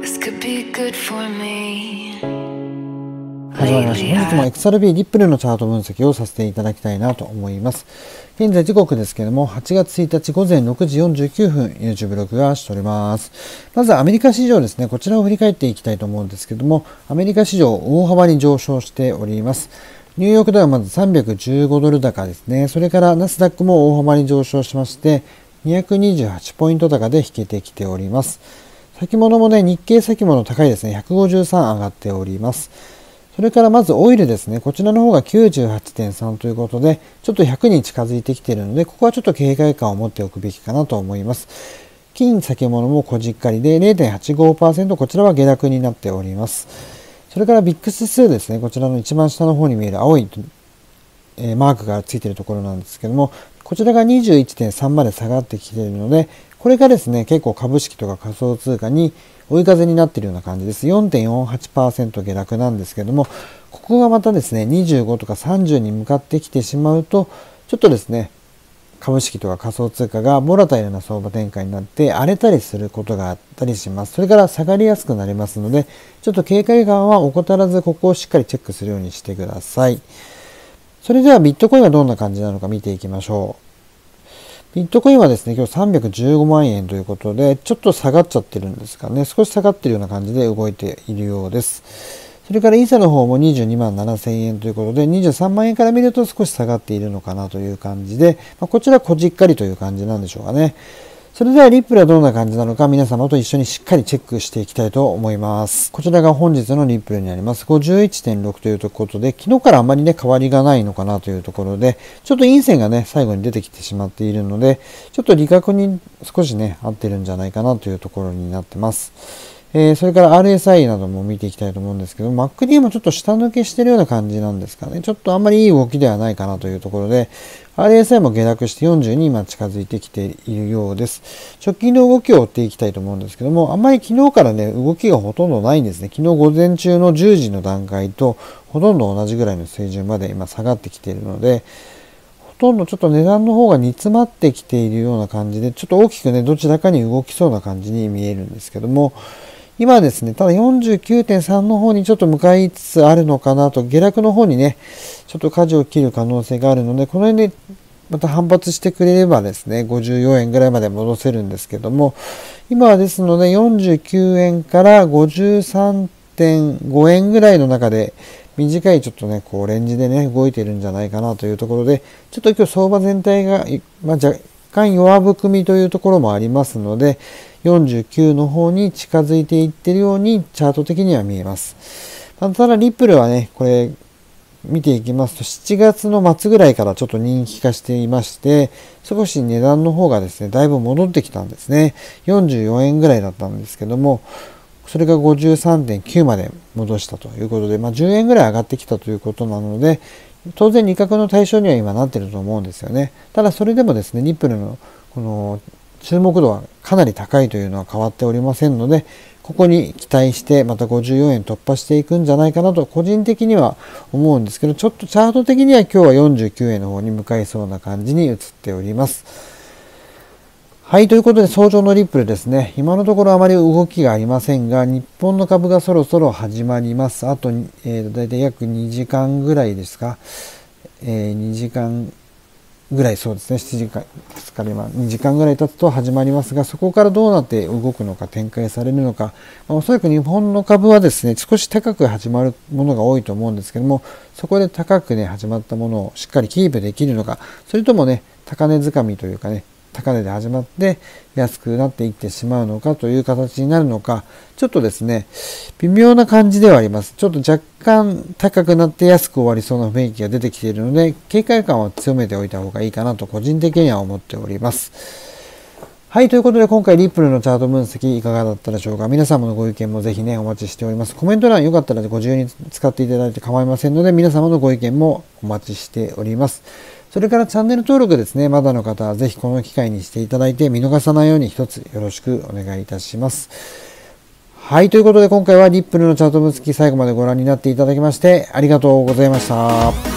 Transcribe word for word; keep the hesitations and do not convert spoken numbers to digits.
This could be good for me. 始まりました。本日も エックスアールビー リップルのチャート分析をさせていただきたいなと思います。現在時刻ですけれども、はちがつついたち午前ろくじよんじゅうきゅうふん、YouTube 録画しております。まずアメリカ市場ですね、こちらを振り返っていきたいと思うんですけれども、アメリカ市場大幅に上昇しております。ニューヨークではまずさんびゃくじゅうごドル高ですね。それからナスダックも大幅に上昇しまして、にひゃくにじゅうはちポイント高で引けてきております。先物もね、日経先物高いですね。ひゃくごじゅうさん上がっております。それからまずオイルですね。こちらの方が きゅうじゅうはちてんさん ということで、ちょっとひゃくに近づいてきているので、ここはちょっと警戒感を持っておくべきかなと思います。金先物も小じっかりで れいてんはちごパーセント、こちらは下落になっております。それからビックス指数ですね。こちらの一番下の方に見える青い、えー、マークがついているところなんですけども、こちらが にじゅういってんさん まで下がってきているので、これがですね、結構株式とか仮想通貨に追い風になっているような感じです。よんてんよんはちパーセント 下落なんですけども、ここがまたですね、にじゅうごとかさんじゅうに向かってきてしまうと、ちょっとですね、株式とか仮想通貨がボラタイルな相場展開になって荒れたりすることがあったりします。それから下がりやすくなりますので、ちょっと警戒感は怠らず、ここをしっかりチェックするようにしてください。それではビットコインはどんな感じなのか見ていきましょう。ビットコインはですね、今日さんびゃくじゅうごまんえんということで、ちょっと下がっちゃってるんですかね。少し下がってるような感じで動いているようです。それからイーサの方もにじゅうにまんななせんえんということで、にじゅうさんまんえんから見ると少し下がっているのかなという感じで、まあ、こちらこじっかりという感じなんでしょうかね。それではリップルはどんな感じなのか皆様と一緒にしっかりチェックしていきたいと思います。こちらが本日のリップルになります。ごじゅういってんろくということで、昨日からあまりね、変わりがないのかなというところで、ちょっと陰線がね、最後に出てきてしまっているので、ちょっと利確に少しね、合ってるんじゃないかなというところになってます。えー、それから アールエスアイ なども見ていきたいと思うんですけど、マックディー もちょっと下抜けしてるような感じなんですかね。ちょっとあんまりいい動きではないかなというところで、アールエスアイ も下落してよんじゅうに今近づいてきているようです。直近の動きを追っていきたいと思うんですけども、あんまり昨日からね、動きがほとんどないんですね。昨日午前中のじゅうじの段階とほとんど同じぐらいの水準まで今下がってきているので、ほとんどちょっと値段の方が煮詰まってきているような感じで、ちょっと大きくね、どちらかに動きそうな感じに見えるんですけども、今ですね、ただ よんじゅうきゅうてんさん の方にちょっと向かいつつあるのかなと、下落の方にね、ちょっと舵を切る可能性があるので、この辺でまた反発してくれればですね、ごじゅうよえんぐらいまで戻せるんですけども、今はですのでよんじゅうきゅうえんからごじゅうさんてんごえんぐらいの中で、短いちょっとね、こうレンジでね、動いてるんじゃないかなというところで、ちょっと今日相場全体が、まあ、若干弱含みというところもありますので、よんじゅうきゅうの方に近づいていってるようにチャート的には見えます。ただリップルはね、これ見ていきますとしちがつの末ぐらいからちょっと人気化していまして、少し値段の方がですね、だいぶ戻ってきたんですね。よんじゅうよえんぐらいだったんですけども、それが ごじゅうさんてんきゅう まで戻したということで、まあ、じゅうえんぐらい上がってきたということなので、当然利確の対象には今なっていると思うんですよね。ただそれでもですね、リップルのこの注目度はかなり高いというのは変わっておりませんので、ここに期待してまたごじゅうよえん突破していくんじゃないかなと個人的には思うんですけど、ちょっとチャート的には今日はよんじゅうきゅうえんの方に向かいそうな感じに映っております。はい、ということで早朝のリップルですね。今のところあまり動きがありませんが、日本の株がそろそろ始まります。あと、えー、だいたい約にじかんぐらいですか。えー、にじかんぐらい、そうですね、しちじかんですかね、今にじかんぐらい経つと始まりますが、そこからどうなって動くのか、展開されるのか、まあ、おそらく日本の株はですね、少し高く始まるものが多いと思うんですけども、そこで高くね、始まったものをしっかりキープできるのか、それともね、高値掴みというかね、高値で始まって安くなっていってしまうのかという形になるのか、ちょっとですね、微妙な感じではあります。ちょっと若干高くなって安く終わりそうな雰囲気が出てきているので、警戒感を強めておいた方がいいかなと個人的には思っております。はい、ということで今回リップルのチャート分析いかがだったでしょうか。皆様のご意見もぜひね、お待ちしております。コメント欄よかったらご自由に使っていただいて構いませんので、皆様のご意見もお待ちしております。それからチャンネル登録ですね、まだの方はぜひこの機会にしていただいて見逃さないように一つよろしくお願いいたします。はい、ということで今回はリップルのチャート分析最後までご覧になっていただきましてありがとうございました。